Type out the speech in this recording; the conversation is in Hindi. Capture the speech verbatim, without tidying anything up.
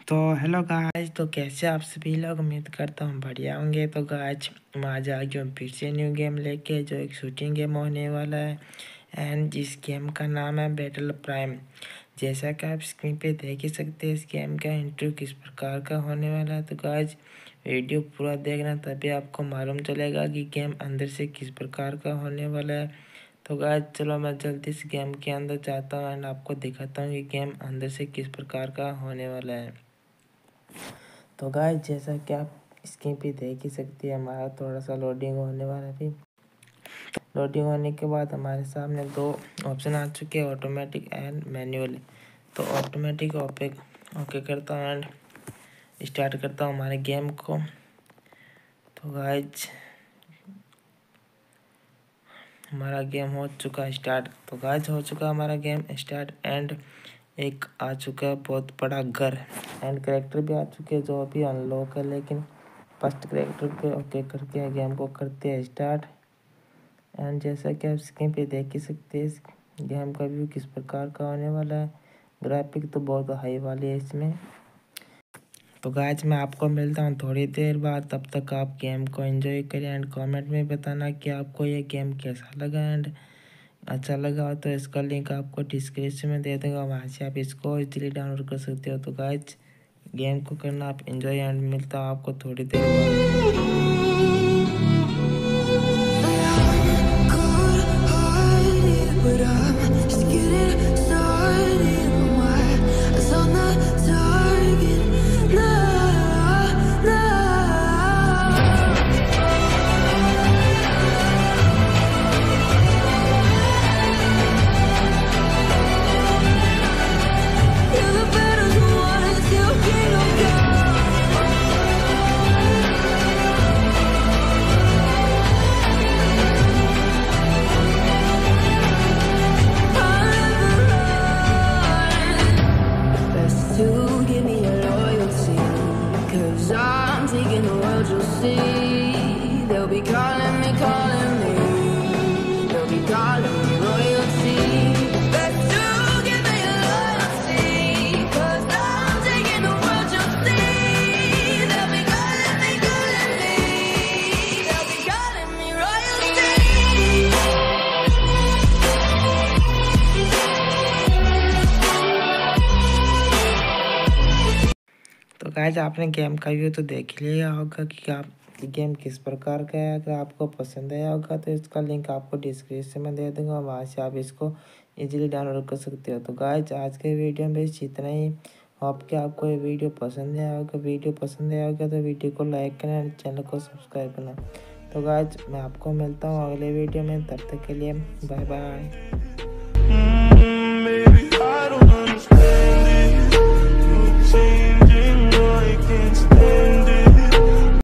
तो हेलो गाइज, तो कैसे आप सभी लोग, उम्मीद करता हूँ बढ़िया होंगे। तो गाइज मैं आज आ गया हूँ फिर से न्यू गेम लेके, जो एक शूटिंग गेम होने वाला है एंड जिस गेम का नाम है बैटल प्राइम। जैसा कि आप स्क्रीन पे देख ही सकते हैं, इस गेम का इंट्रो किस प्रकार का होने वाला है। तो गाइज वीडियो पूरा देखना, तभी आपको मालूम चलेगा कि गेम अंदर से किस प्रकार का होने वाला है। तो गाइज चलो मैं जल्दी से गेम के अंदर जाता हूँ एंड आपको दिखाता हूँ कि गेम अंदर से किस प्रकार का होने वाला है। तो गाइस जैसा कि आप स्क्रीन पे देख ही सकते हैं, हमारा थोड़ा सा लोडिंग होने वाला है। अभी लोडिंग होने के बाद हमारे सामने दो ऑप्शन आ चुके हैं, ऑटोमेटिक एंड मैनुअल। तो ऑटोमेटिक ओके ओके करता हूँ एंड स्टार्ट करता हूँ हमारे गेम को। तो गाइस हमारा गेम हो चुका है स्टार्ट। तो गाइस हो चुका हमारा गेम स्टार्ट एंड एक आ चुका है बहुत बड़ा घर एंड कैरेक्टर भी आ चुके हैं जो अभी अनलॉक है, लेकिन फर्स्ट कैरेक्टर पे ओके करके गेम को करते हैं स्टार्ट। एंड जैसा कि आप स्क्रीन पे देख ही सकते हैं, गेम का व्यू किस प्रकार का होने वाला है। ग्राफिक तो बहुत हाई वाली है इसमें। तो गाइस मैं आपको मिलता हूँ थोड़ी देर बाद, तब तक आप गेम को एंजॉय करें एंड कमेंट में बताना कि आपको ये गेम कैसा लगा। एंड अच्छा लगा हो तो इसका लिंक आपको डिस्क्रिप्शन में दे दूँगा, वहाँ से आप इसको इजीली डाउनलोड कर सकते हो। तो गाइस गेम को करना आप एंजॉय एंड मिलता हूँ आपको थोड़ी देर you'll see, they'll be calling me, calling me, they'll be calling me royalty. Best to give me your loyalty, cause I'm taking the world, you'll see, they'll be calling me, calling me, they'll be calling me royalty. तो गाइस आपने गेम का व्यू तो देख लिया होगा कि आप गेम किस प्रकार का है। अगर आपको पसंद आया होगा तो इसका लिंक आपको डिस्क्रिप्शन में दे दूंगा, वहाँ से आप इसको इजीली डाउनलोड कर सकते हो। तो गाइस आज के वीडियो में बस इतना ही। होप कि आपको ये वीडियो पसंद आया होगा। वीडियो पसंद आया होगा तो वीडियो को लाइक करना और चैनल को सब्सक्राइब करना। तो गाइस मैं आपको मिलता हूँ अगले वीडियो में, तब तक के लिए बाय बाय।